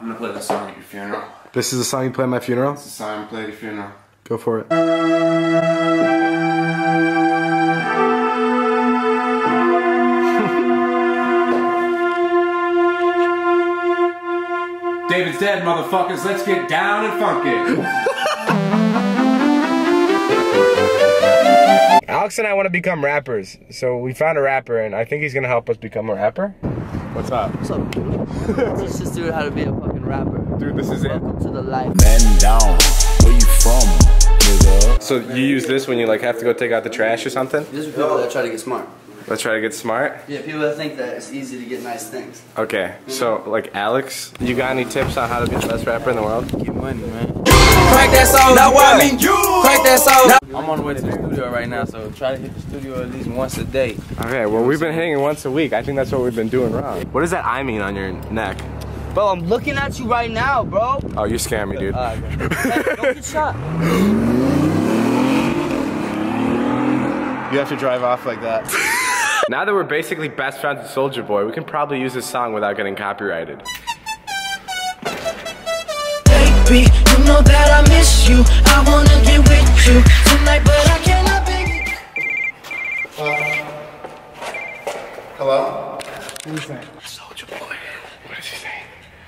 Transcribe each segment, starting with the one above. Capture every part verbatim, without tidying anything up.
I'm gonna play this song at your funeral. This is the song you play at my funeral? This is the song I play at your funeral. Go for it. David's dead, motherfuckers. Let's get down and funky. Alex and I want to become rappers, so we found a rapper, and I think he's gonna help us become a rapper. What's up? What's up, dude? Teach this dude how to be a fucking rapper. Dude, this is Welcome it. Welcome to the life. Man down, where you from, nigga? So you use this when you like have to go take out the trash or something? These are people that try to get smart. Let's try to get smart. Yeah, people that think that it's easy to get nice things. Okay, so like Alex, you got any tips on how to be the best rapper in the world? Get money, man. Crack that song, now I mean you. Crack that song. I'm on the way to the studio right now, so try to hit the studio at least once a day. Okay, well we've been hitting once a week. I think that's what we've been doing wrong. What does that I mean on your neck? Bro, I'm looking at you right now, bro. Oh, you're scaring me, dude. Uh, hey, don't get shot. You have to drive off like that. Now that we're basically best friends with Soulja Boy, we can probably use this song without getting copyrighted. Baby, you know that I miss you. I wanna get with you tonight, but I cannot, baby. Uh, hello? What is that? Soulja Boy. What is he saying?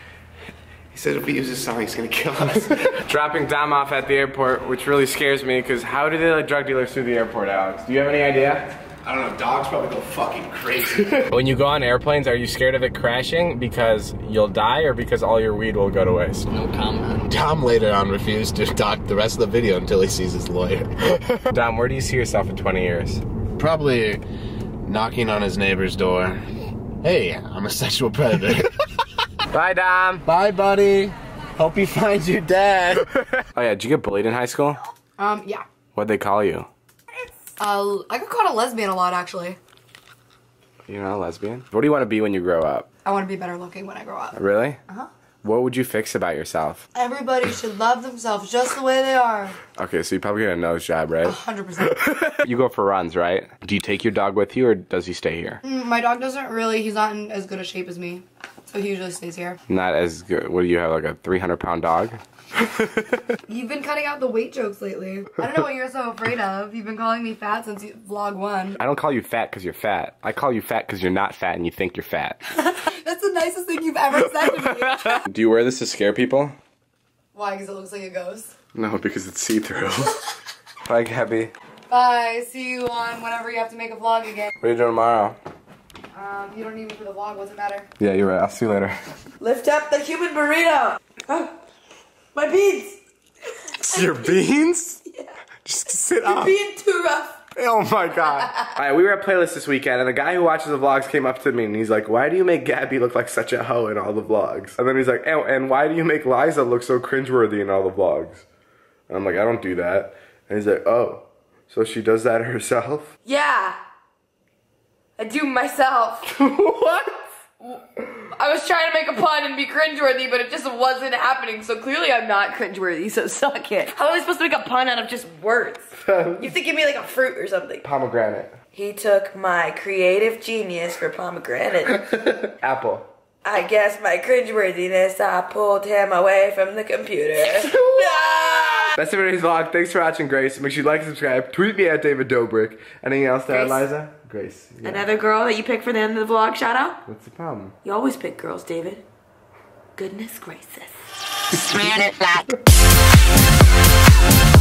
He said if we use this song, he's gonna kill us. Dropping Dom off at the airport, which really scares me, because how do they let drug dealers through the airport, Alex? Do you have any idea? I don't know, dogs probably go fucking crazy. When you go on airplanes, are you scared of it crashing because you'll die or because all your weed will go to waste? No comment. Tom later on refused to talk the rest of the video until he sees his lawyer. Dom, where do you see yourself in twenty years? Probably knocking on his neighbor's door. Hey, I'm a sexual predator. Bye, Dom. Bye, buddy. Hope you find your dad. Oh yeah, did you get bullied in high school? Um, yeah. What'd they call you? Uh, I got called a lesbian a lot, actually. You're not a lesbian? What do you want to be when you grow up? I want to be better looking when I grow up. Really? Uh-huh. What would you fix about yourself? Everybody should love themselves just the way they are. Okay, so you probably get a nose job, right? A hundred percent. You go for runs, right? Do you take your dog with you or does he stay here? Mm, my dog doesn't really, he's not in as good a shape as me. So he usually stays here. Not as good. What do you have, like a three hundred pound dog? You've been cutting out the weight jokes lately. I don't know what you're so afraid of. You've been calling me fat since you, vlog one. I don't call you fat because you're fat. I call you fat because you're not fat and you think you're fat. That's the nicest thing you've ever said to me. Do you wear this to scare people? Why? Because it looks like a ghost? No, because it's see-through. Bye, Gabby. Bye. See you on whenever you have to make a vlog again. What are you doing tomorrow? Um, you don't need me for the vlog. What's it matter? Yeah, you're right. I'll see you later. Lift up the human burrito. Oh, my beans. Your beans? Yeah. Just sit You're up. being too rough. Oh my god. Alright, we were at Playlist this weekend, and the guy who watches the vlogs came up to me, and he's like, why do you make Gabby look like such a hoe in all the vlogs? And then he's like, oh, and why do you make Liza look so cringeworthy in all the vlogs? And I'm like, I don't do that. And he's like, oh, so she does that herself? Yeah. I do myself. What? I was trying to make a pun and be cringeworthy, but it just wasn't happening, so clearly I'm not cringeworthy, so suck it. How am I supposed to make a pun out of just words? You have to give me like a fruit or something. Pomegranate. He took my creative genius for pomegranate. Apple. I guess my cringeworthiness, I pulled him away from the computer. That's it for today's vlog. Thanks for watching, Grace. Make sure you like and subscribe. Tweet me at David Dobrik. Anything else to add, Grace? Liza? Grace. Yeah. Another girl that you pick for the end of the vlog, shout out? What's the problem? You always pick girls, David. Goodness gracious. Spread it flat.